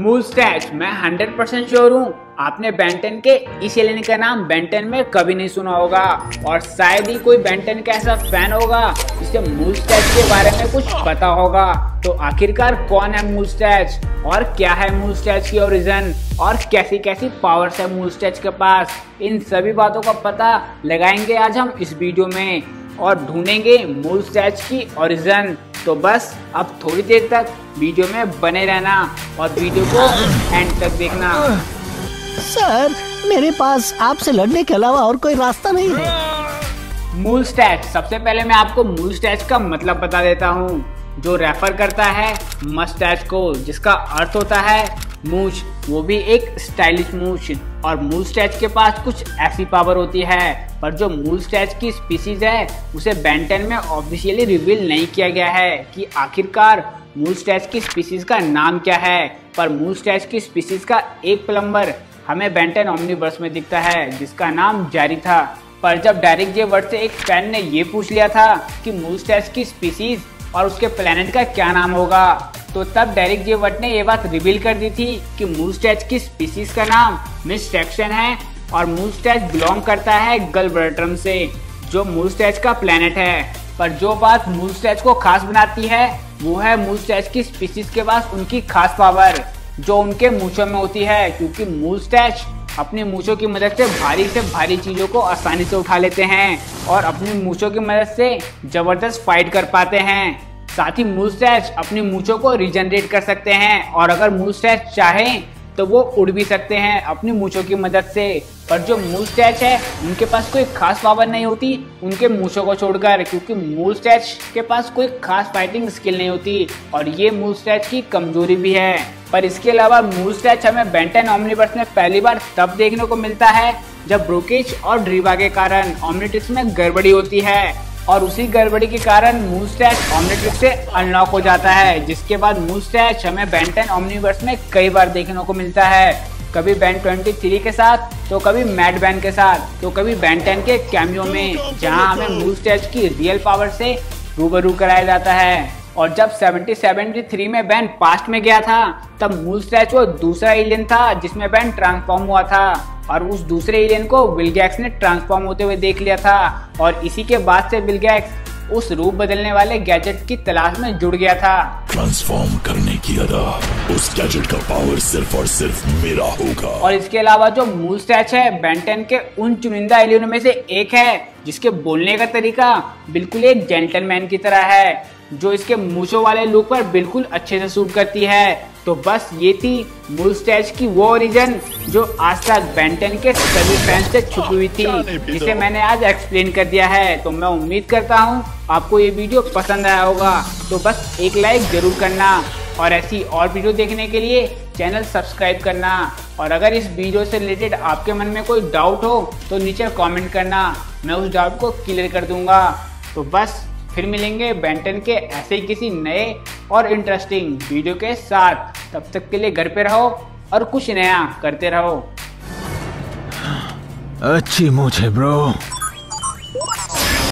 मूस्टैच, मैं 100% श्योर हूँ आपने बेन 10 के इस एलियन का नाम बेन 10 में कभी नहीं सुना होगा और शायद ही कोई बेन 10 का ऐसा फैन होगा जिसे मूस्टैच के बारे में कुछ पता होगा। तो आखिरकार कौन है मूस्टैच और क्या है मूस्टैच की ओरिजिन और कैसी कैसी पावर्स है मूस्टैच के पास, इन सभी बातों का पता लगाएंगे आज हम इस वीडियो में और ढूंढेंगे मूस्टैच की ओरिजिन। तो बस अब थोड़ी देर तक वीडियो में बने रहना और वीडियो को एंड तक देखना। सर, मेरे पास आपसे लड़ने के अलावा और कोई रास्ता नहीं है। मूस्टैच, सबसे पहले मैं आपको मूस्टैच का मतलब बता देता हूँ, जो रेफर करता है मस्टैच को, जिसका अर्थ होता है मूछ, वो भी एक स्टाइलिश मूछ। और मूस्टैच के पास कुछ ऐसी पावर होती है, पर जो मूस्टैच की स्पीसीज है उसे बेन 10 में ऑफिशियली रिवील नहीं किया गया है कि आखिरकार मूस्टैच की स्पीसीज का नाम क्या है। पर मूस्टैच की स्पीसीज का एक प्लम्बर हमें बेन 10 ओमनीवर्स में दिखता है जिसका नाम जेरी था। पर जब डायरेक्ट जे वर्ड से एक फैन ने ये पूछ लिया था कि मूस्टैच की स्पीसीज और उसके प्लेनेट का क्या नाम होगा, तो तब डायरेक्ट जे वर्ड ने ये बात रिवील कर दी थी कि मूस्टैच की स्पीसीज का नाम मिस्ट्रैक्शन है और मूस्टैच बिलोंग करता है गलब्रेट्रम से, जो मूस्टैच का प्लेनेट है। पर जो बात मूस्टैच को खास बनाती है वो है मूस्टैच की स्पीसीज के पास उनकी खास पावर जो उनके मूंछों में होती है, क्योंकि मूस्टैच अपनी मूंछों की मदद से भारी चीजों को आसानी से उठा लेते हैं और अपनी मूंछों की मदद से जबरदस्त फाइट कर पाते हैं। साथ ही मूस्टैच अपनी मूंछों को रिजनरेट कर सकते हैं और अगर मूस्टैच चाहें तो वो उड़ भी सकते हैं अपनी मूंछों की मदद से। पर जो मूस्टैच है उनके पास कोई खास पावर नहीं होती उनके मूंछों को छोड़कर, क्योंकि मूस्टैच के पास कोई खास फाइटिंग स्किल नहीं होती और ये मूस्टैच की कमजोरी भी है। पर इसके अलावा मूस्टैच हमें बेन 10 ओमनीवर्स में पहली बार तब देखने को मिलता है जब ब्रोकेज और ड्रीवा के कारण ओमनीट्रिक्स में गड़बड़ी होती है और उसी गड़बड़ी के कारण मूस्टैच ओमनीट्रिक्स से अनलॉक हो जाता है, जिसके बाद मूस्टैच हमें बेन 10 ओमनीवर्स में कई बार देखने को मिलता है, कभी बेन 23 के साथ, तो कभी मैड बैन के साथ, तो कभी बेन 10 के कैमियो में, जहां हमें मूस्टैच की रियल पावर से रूबरू कराया जाता है। और जब 73 में बेन पास्ट में गया था तब मूस्टैच वो दूसरा एलियन था जिसमें बेन ट्रांसफॉर्म हुआ था और उस दूसरे एलियन को विलगैक्स ने ट्रांसफॉर्म होते हुए देख लिया था और इसी के बाद से विलगैक्स उस रूप बदलने वाले गैजेट की तलाश में जुड़ गया था। ट्रांसफॉर्म करने की अदा, उस गैजेट का पावर सिर्फ और सिर्फ मेरा होगा। और इसके अलावा जो मूस्टैच है बेन 10 के उन चुनिंदा एलियनों में से एक है जिसके बोलने का तरीका बिल्कुल एक जेंटलमैन की तरह है, जो इसके मूंछों वाले लुक पर बिल्कुल अच्छे से सूट करती है। तो बस ये थी मूस्टैच की वो ओरिजिन जो आज तक बेन 10 के सभी फैंस से छुपी हुई थी, जिसे मैंने आज एक्सप्लेन कर दिया है। तो मैं उम्मीद करता हूँ आपको ये वीडियो पसंद आया होगा, तो बस एक लाइक जरूर करना और ऐसी और वीडियो देखने के लिए चैनल सब्सक्राइब करना। और अगर इस वीडियो से रिलेटेड आपके मन में कोई डाउट हो तो नीचे कमेंट करना, मैं उस डाउट को क्लियर कर दूंगा। तो बस फिर मिलेंगे बेन 10 के ऐसे ही किसी नए और इंटरेस्टिंग वीडियो के साथ। तब तक के लिए घर पे रहो और कुछ नया करते रहो। अच्छी मूछ है ब्रो।